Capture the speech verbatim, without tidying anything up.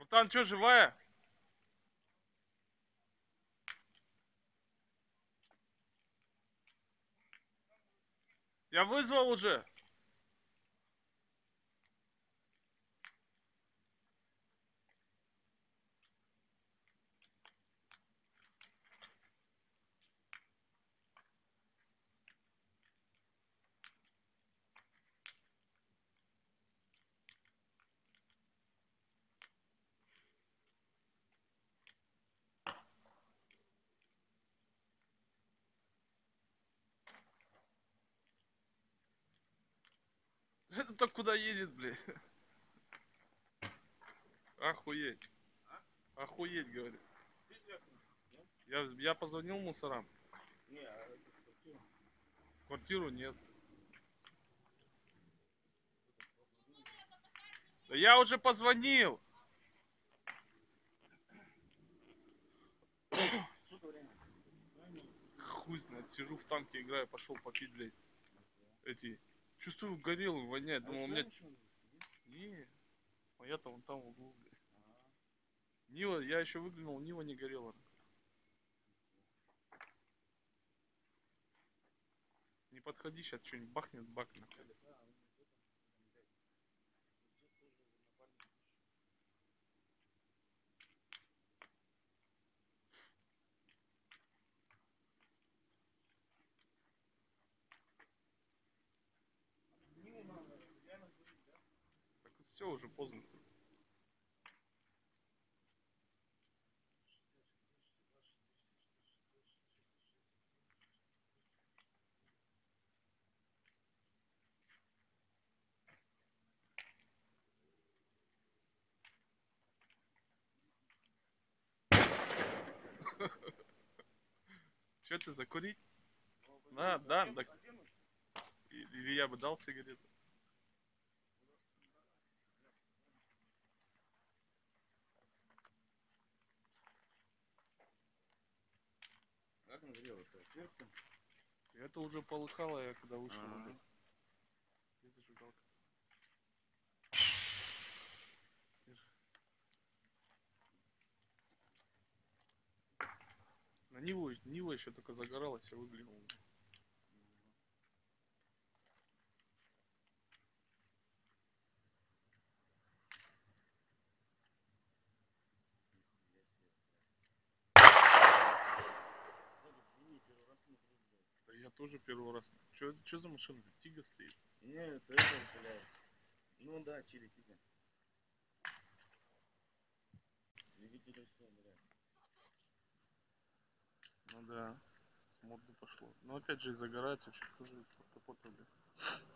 Братан, что, живая? Я вызвал уже. Это-то куда едет, блядь? Охуеть. Охуеть, говорит. Я, я позвонил мусорам. Не, а квартиру? Квартиру нет. Да я уже позвонил. Сколько времени? Хуй знает, сижу в танке, играю, пошел попить, блядь. Эти. Чувствую, горелым воняет. Думал, у меня... Не, моя-то вон там в углу, блядь. Нива, я еще выглянул, Нива не горела. Не подходи, сейчас что-нибудь бахнет, бахнет. Так все уже поздно. Че ты, закурить? Да, да, да. Или я бы дал сигарету. Как нагрело-то? Сверху? Это уже полыхало, я когда вышел. А-а-а. Где зажигалка? На Ниву, Нива еще только загоралась, я выглянул. Да я тоже первый раз. Че, че за машина? Тига стоит. Нет, это, блядь. Ну да, чили тига. Двигатель все, блядь. Ну да, с морды пошло. Но опять же загорается, чуть хуже под капотом.